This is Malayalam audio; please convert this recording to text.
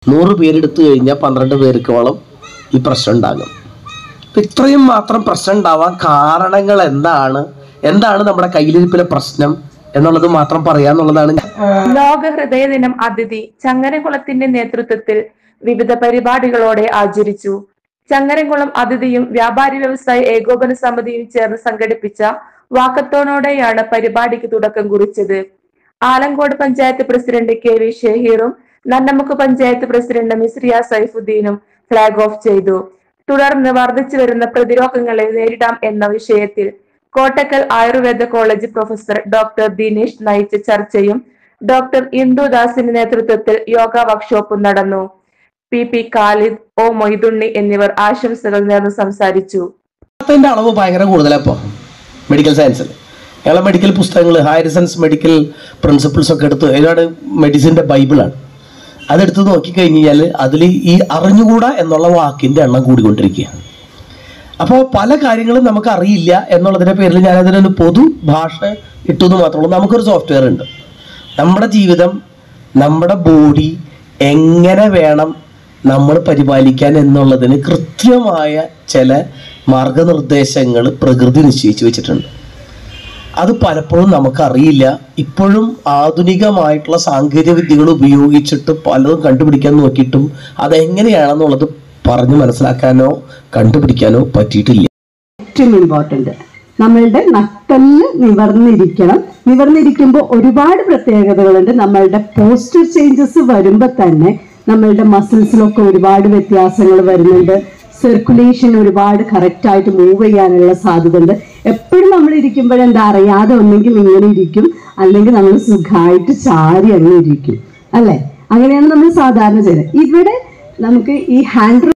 100 പേരെടുത്തു കഴിഞ്ഞാൽ 12 പേർക്കോളം ഈ പ്രശ്നം ഉണ്ടാകും. ഇത്രയും മാത്രം പ്രശ്നം ഉണ്ടാവാൻ കാരണങ്ങൾ എന്താണ് നമ്മുടെ കയ്യിലിരിപ്പിലെ പ്രശ്നം എന്നുള്ളത് മാത്രം പറയാന്നുള്ളതാണ്. ലോക ഹൃദയ ദിനം അതിഥി ചങ്ങരംകുളത്തിന്റെ നേതൃത്വത്തിൽ വിവിധ പരിപാടികളോടെ ആചരിച്ചു. ചങ്ങരംകുളം അതിഥിയും വ്യാപാരി വ്യവസായ ഏകോപന സമിതിയും ചേർന്ന് സംഘടിപ്പിച്ച വാക്കത്തോണോടെയാണ് പരിപാടിക്ക് തുടക്കം കുറിച്ചത്. ആലങ്കോട് പഞ്ചായത്ത് പ്രസിഡന്റ് KV ഷഹീറും നന്നമുക്ക് പഞ്ചായത്ത് പ്രസിഡന്റ് മിസ്രിയ സൈഫുദ്ദീനും ഫ്ലാഗ് ഓഫ് ചെയ്തു. തുടർന്ന് വർദ്ധിച്ചു വരുന്ന പ്രതിരോധങ്ങളെ നേരിടാം എന്ന വിഷയത്തിൽ Kottakkal Ayurveda college professor doctor Dinesh നയിച്ച ചർച്ചയും ഡോക്ടർ ഇന്ദുദാസിന്റെ നേതൃത്വത്തിൽ യോഗ വർക്ക്ഷോപ്പും നടന്നു. PP ഖാലിദ്, O മൊയ്തുണ്ണി എന്നിവർ ആശംസകൾ നേർന്ന് സംസാരിച്ചു. അളവ് ഭയങ്കര കൂടുതലപ്പോ മെഡിക്കൽ സയൻസിൽ ഞങ്ങളെ മെഡിക്കൽ പുസ്തകങ്ങൾ ഹാരിസൺസ് മെഡിക്കൽ പ്രിൻസിപ്പിൾസ് ഒക്കെ എടുത്ത് ഏതാണ് മെഡിസിൻ്റെ ബൈബിളാണ്. അതെടുത്ത് നോക്കിക്കഴിഞ്ഞാൽ അതിൽ ഈ അറിഞ്ഞുകൂടാ എന്നുള്ള വാക്കിൻ്റെ എണ്ണം കൂടിക്കൊണ്ടിരിക്കുകയാണ്. അപ്പോൾ പല കാര്യങ്ങളും നമുക്ക് അറിയില്ല എന്നുള്ളതിൻ്റെ പേരിൽ ഞാനതിനൊരു പൊതു ഭാഷ ഇട്ടെന്ന് മാത്രമേ ഉള്ളൂ. നമുക്കൊരു സോഫ്റ്റ്വെയർ ഉണ്ട്. നമ്മുടെ ജീവിതം, നമ്മുടെ ബോഡി എങ്ങനെ വേണം നമ്മൾ പരിപാലിക്കാൻ എന്നുള്ളതിന് കൃത്യമായ ചില മാർഗനിർദ്ദേശങ്ങൾ പ്രകൃതി നിശ്ചയിച്ചു വെച്ചിട്ടുണ്ട്. അത് പലപ്പോഴും നമുക്കറിയില്ല. ഇപ്പോഴും ആധുനികമായിട്ടുള്ള സാങ്കേതിക വിദ്യകൾ ഉപയോഗിച്ചിട്ട് പലതും കണ്ടുപിടിക്കാൻ നോക്കിയിട്ടും അതെങ്ങനെയാണെന്നുള്ളത് പറഞ്ഞ് മനസ്സിലാക്കാനോ കണ്ടുപിടിക്കാനോ പറ്റിയിട്ടില്ല. ഏറ്റവും ഇമ്പോർട്ടൻ്റ് നമ്മളുടെ നട്ടെല്ല് നിവർന്നിരിക്കണം. നിവർന്നിരിക്കുമ്പോൾ ഒരുപാട് പ്രത്യേകതകളുണ്ട്. നമ്മളുടെ പോസ്റ്റർ ചേഞ്ചസ് വരുമ്പോൾ തന്നെ നമ്മളുടെ മസിൽസിലൊക്കെ ഒരുപാട് വ്യത്യാസങ്ങൾ വരുന്നുണ്ട്. സർക്കുലേഷൻ ഒരുപാട് കറക്റ്റായിട്ട് മൂവ് ചെയ്യാനുള്ള സാധ്യത ഉണ്ട്. എപ്പോഴും നമ്മൾ ഇരിക്കുമ്പോഴെന്താ അറിയാതെ ഒന്നെങ്കിൽ ഇങ്ങനെ ഇരിക്കും, അല്ലെങ്കിൽ നമ്മൾ സുഖമായിട്ട് ചാരി അങ്ങനെ ഇരിക്കും, അല്ലേ? അങ്ങനെയാണ് നമ്മൾ സാധാരണ ചെയ്യുന്നത്. ഇവിടെ നമുക്ക് ഈ ഹാൻഡ്